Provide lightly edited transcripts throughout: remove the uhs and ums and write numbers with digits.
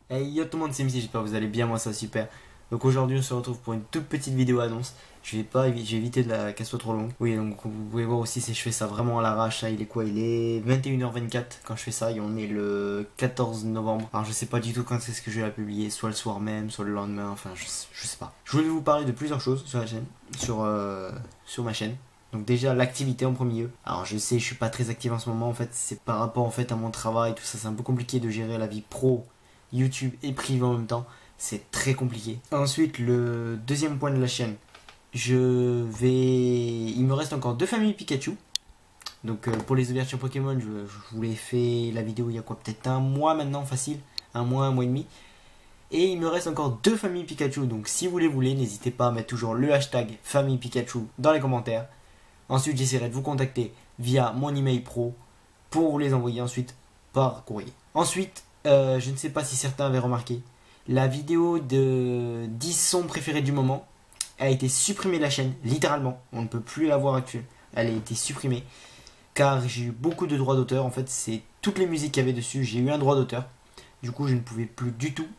Hey yo tout le monde, c'est MC, j'espère que vous allez bien, moi ça va super. Donc aujourd'hui on se retrouve pour une toute petite vidéo annonce. Je vais éviter qu'elle soit trop longue. Oui, donc vous pouvez voir aussi si je fais ça vraiment à l'arrache. Il est quoi? Il est 21h24 quand je fais ça et on est le 14 novembre. Alors je sais pas du tout quand c'est que je vais la publier, soit le soir même, soit le lendemain, enfin je sais pas. Je voulais vous parler de plusieurs choses sur la chaîne, sur ma chaîne. Donc déjà l'activité en premier lieu. Alors je sais, je suis pas très actif en ce moment en fait, c'est par rapport en fait à mon travail, tout ça, c'est un peu compliqué de gérer la vie pro, YouTube et privé en même temps. C'est très compliqué. Ensuite, le deuxième point de la chaîne, il me reste encore 2 familles Pikachu. Donc pour les ouvertures Pokémon, je vous l'ai fait la vidéo il y a quoi, peut-être un mois maintenant, facile. Un mois et demi. Et il me reste encore 2 familles Pikachu. Donc si vous les voulez, n'hésitez pas à mettre toujours le hashtag famille Pikachu dans les commentaires. Ensuite, j'essaierai de vous contacter via mon email pro pour vous les envoyer ensuite par courrier. Ensuite, je ne sais pas si certains avaient remarqué, la vidéo de 10 sons préférés du moment a été supprimée de la chaîne, littéralement. On ne peut plus la voir actuelle. Elle a été supprimée car j'ai eu beaucoup de droits d'auteur. En fait, c'est toutes les musiques qu'il y avait dessus. J'ai eu un droit d'auteur. Du coup, je ne pouvais plus du tout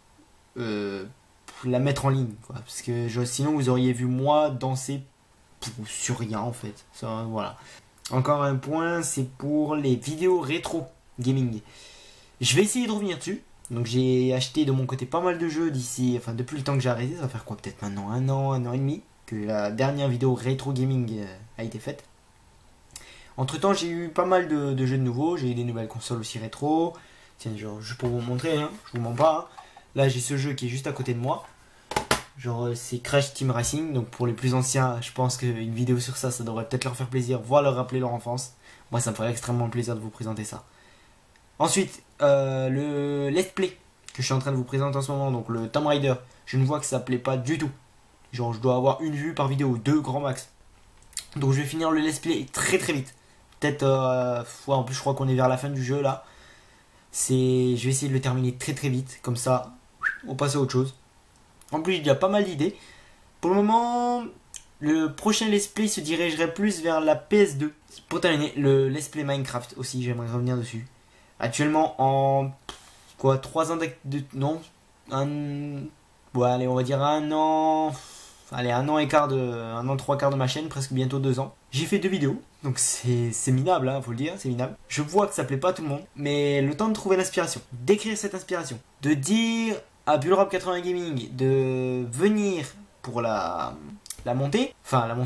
la mettre en ligne, quoi. Parce que sinon, vous auriez vu moi danser sur rien, en fait. Ça, voilà. Encore un point, c'est pour les vidéos rétro gaming. Je vais essayer de revenir dessus. Donc j'ai acheté de mon côté pas mal de jeux depuis le temps que j'ai arrêté, ça va faire quoi, peut-être maintenant un an et demi que la dernière vidéo rétro gaming a été faite. Entre temps j'ai eu pas mal de jeux de nouveaux, j'ai eu des nouvelles consoles aussi rétro. Tiens, genre, juste pour vous montrer, hein, je vous mens pas. Hein. Là j'ai ce jeu qui est juste à côté de moi. Genre c'est Crash Team Racing, donc pour les plus anciens, je pense qu'une vidéo sur ça, ça devrait peut-être leur faire plaisir, voire leur rappeler leur enfance. Moi ça me ferait extrêmement plaisir de vous présenter ça. Ensuite, le let's play que je suis en train de vous présenter en ce moment, donc le Tomb Raider, je ne vois que ça plaît pas du tout. Genre je dois avoir une vue par vidéo, 2 grand max. Donc je vais finir le let's play très très vite. Peut-être, en plus je crois qu'on est vers la fin du jeu là. Je vais essayer de le terminer très très vite, comme ça on passe à autre chose. En plus il y a pas mal d'idées. Pour le moment, le prochain let's play se dirigerait plus vers la PS2. Pour terminer, le let's play Minecraft aussi, j'aimerais revenir dessus. Actuellement en 3 ans non, allez, on va dire un an, allez, un an et quart un an 3 quarts de ma chaîne, presque bientôt 2 ans. J'ai fait 2 vidéos, donc c'est minable, hein, faut le dire, c'est minable. Je vois que ça plaît pas à tout le monde, mais le temps de trouver l'inspiration, d'écrire cette inspiration, de dire à Bullrap 80 Gaming de venir pour la montée,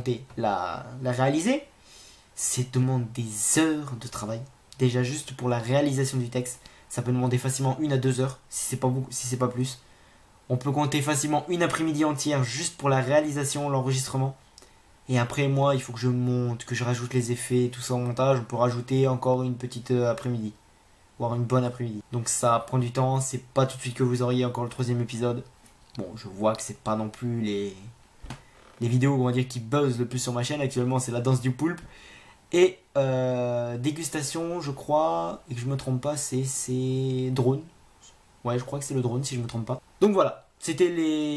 la réaliser, c'est demande des heures de travail. Déjà juste pour la réalisation du texte, ça peut demander facilement 1 à 2 heures, si c'est pas beaucoup, si c'est pas plus. On peut compter facilement une après-midi entière juste pour la réalisation, l'enregistrement. Et après moi, il faut que je monte, que je rajoute les effets, tout ça au montage. On peut rajouter encore une petite après-midi, voire une bonne après-midi. Donc ça prend du temps, c'est pas tout de suite que vous auriez encore le 3e épisode. Bon, je vois que c'est pas non plus les vidéos, on va dire, qui buzzent le plus sur ma chaîne. Actuellement, c'est la danse du poulpe. Et dégustation, je crois, et que je me trompe pas, c'est drone. Ouais, je crois que c'est le drone si je me trompe pas. Donc voilà, c'était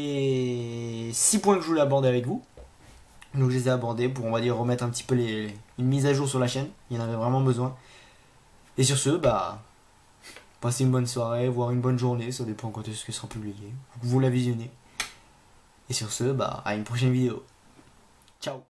les 6 points que je voulais aborder avec vous. Donc je les ai abordés pour, on va dire, remettre un petit peu une mise à jour sur la chaîne. Il y en avait vraiment besoin. Et sur ce, bah, passez une bonne soirée, voire une bonne journée, ça dépend quand est-ce que sera publié. Vous la visionnez. Et sur ce, bah, à une prochaine vidéo. Ciao.